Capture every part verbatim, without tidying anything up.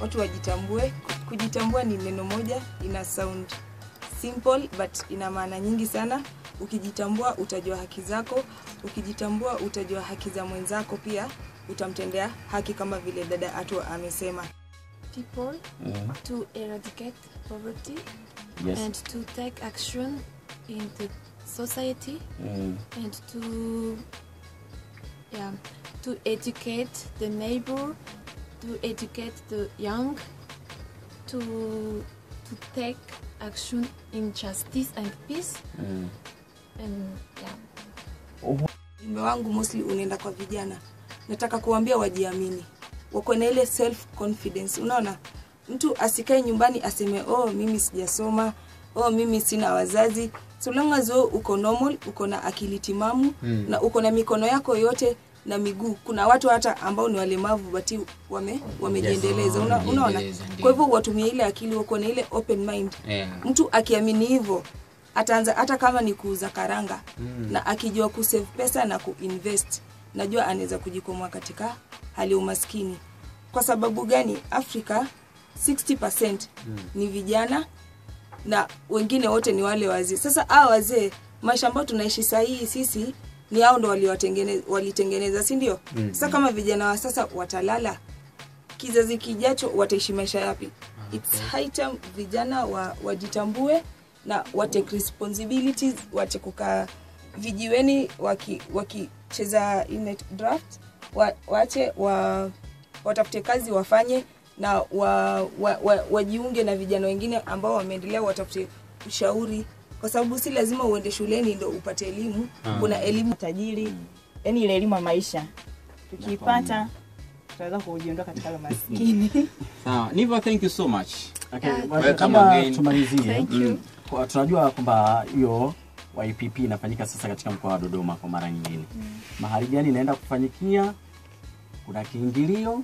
watu wajitambue. Kujitambua ni neno moja, ina sound simple but ina maana nyingi sana. Ukijitambua utajua haki zako, ukijitambua utajua haki za mwenzako pia, utamtendea haki kama vile dada Atu amesema. People mm. to eradicate poverty yes. and to take action in the society mm. and to yeah to educate the neighbor, to educate the young, to to take action in justice and peace mm. and yeah. Ujumbe wangu mostly unaenda kwa vijana. Nataka kuambia wajiamini. Wako na ile self confidence. Unaona? Mtu asikae nyumbani aseme oh mimi sijasoma, oh mimi sina wazazi. So long as uko normal, uko na akili timamu mm. na uko na mikono yako yote na miguu. Kuna watu hata ambao ni walemavu bati wame wamejiendeleza. Una, unaona? Kwa hivyo watumie ile akili, wako na ile open mind. Yeah. Mtu akiamini hivyo ataanza hata kama ni kuuza karanga mm. na akijua kusave pesa na kuinvest, najua anaweza kujikomboa katika hali umaskini. Kwa sababu gani? Afrika sixty percent mm. ni vijana na wengine wote ni wale wazee. Sasa hao wazee maisha ambayo tunaishi sahihi sisi ni hao ndo waliotengeneza walitengeneza, si ndio? Mm. Sasa kama vijana wa sasa watalala, kizazi kijacho wataishi maisha yapi? Okay. It's high time vijana wa wajitambue na watake responsibilities, wache kukaa vijiweni waki wakicheza internet draft, wa, wache wa watafute kazi wafanye na wa, wa, wa, wajiunge na vijana wengine ambao wameendelea, watafute ushauri, kwa sababu si lazima uende shuleni ndio upate elimu. Ah. Kuna elimu tajiri, yani ile elimu ya maisha tukipata tutaweza kujiondoa katika ile maskini. Sawa, Niva, thank you so much. Okay, uh, kama tumalizie, mm, kwa tunajua kwamba hiyo Y P P inafanyika sasa katika mkoa wa Dodoma kwa mara nyingine. Mm. Mahali gani inaenda kufanyikia? Kuna kiingilio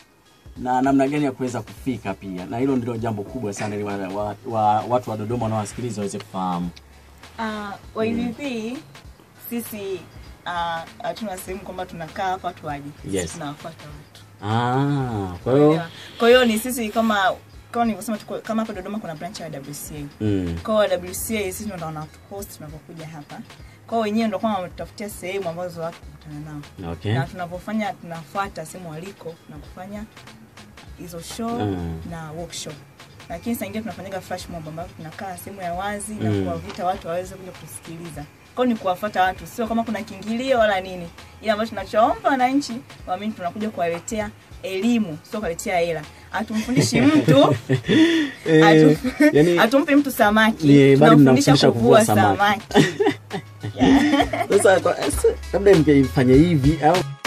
na namna gani ya kuweza kufika pia? Na hilo ndilo jambo kubwa sana ili wa, wa, wa, watu wa Dodoma wanaowasikiliza waweze kufahamu. Ah, uh, Y P P mm. sisi ah uh, tuna sehemu kwamba tunakaa hapa tu waje. Yes. Tunafuata watu. Ah, kwa hiyo kwa hiyo ni sisi kama kama nilivyosema kama hapa Dodoma kuna branch ya W C A. Mm. Kwa W C A sisi ndio wana host tunapokuja hapa. Kwa wenyewe ndio kama wametutafutia sehemu ambazo watu kukutana nao. Okay. Na tunapofanya tunafuata sehemu waliko na kufanya hizo show mm. na workshop. Lakini sasa ingine tunafanyika flash mob ambapo tunakaa sehemu ya wazi mm. na kuwavuta watu waweze kuja kusikiliza. Kwa ni kuwafuata watu, sio kama kuna kiingilio wala nini. Ila ambacho tunachoomba wananchi waamini tunakuja kuwaletea elimu, sio kuwaletea hela. Atumfundishi mtu eh, yani atumpe mtu samaki, tunamfundisha kuvua samaki. Sasa labda mngefanya hivi au